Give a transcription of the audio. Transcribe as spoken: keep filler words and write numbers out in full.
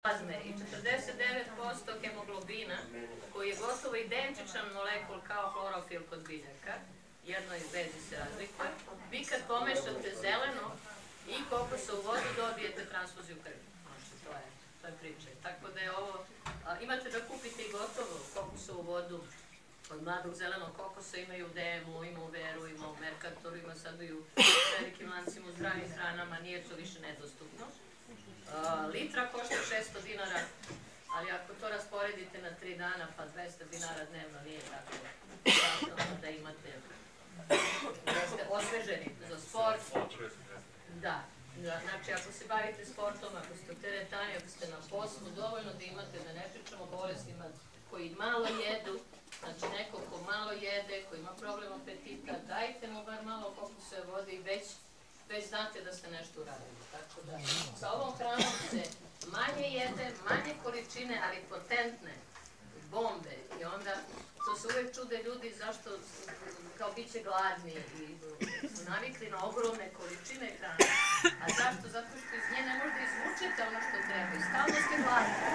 i četrdeset devet posto hemoglobina, koji je gotovo identičan molekul kao hlorofil kod biljaka, jednoj vezi se razlikuje, vi kad pomešate zeleno i kokosovu vodu dobijete transfuziju krvi. Znači, to je, to je priča. Tako da je ovo, a, imate da kupite i gotovo kokosovu vodu od mladog zelenog kokosa, imaju u D M U, ima u Veru, ima u Merkatoru, ima sad i u velikim lancima u zdravim hranama, nije to više nedostupno. Uh, litra košta šesto dinara, ali ako to rasporedite na tri dana, pa dvesta dinara dnevno nije tako važno da imate, da ste osveženi za sport. Da, znači ako se bavite sportom, ako ste u teretani, ako ste na poslu, dovoljno da imate, da ne pričamo o bolestima koji malo jedu, znači neko ko malo jede, ko ima problem apetita, dajte mu bar malo kokosove vode i već već znate da ste nešto uradili. Tako da, sa ovom hranom se manje jede, manje količine, ali potentne bombe. I onda, to se uvek čude ljudi zašto, kao bit će gladni i su navikli na ogromne količine hrane. A zašto? Zato što iz nje ne možda izvučete ono što treba. I stalno ste gladni.